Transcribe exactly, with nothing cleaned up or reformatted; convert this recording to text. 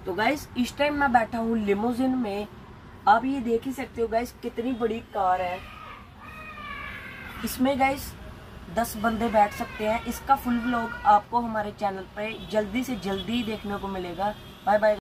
तो गाइस इस टाइम मैं बैठा हूँ लिमोजिन में। आप ये देख ही सकते हो गाइस कितनी बड़ी कार है। इसमें गाइस दस बंदे बैठ सकते हैं। इसका फुल व्लॉग आपको हमारे चैनल पे जल्दी से जल्दी देखने को मिलेगा। Bye bye.